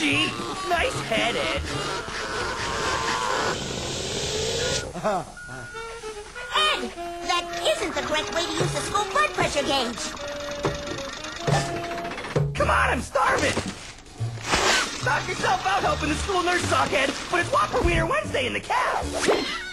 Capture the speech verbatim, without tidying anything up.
Gee, nice head, Ed. Ed, that isn't the correct way to use the school blood pressure gauge. Come on, I'm starving. Knock yourself out helping the school nurse, sockhead, but it's Whopper Wiener Wednesday in the cab.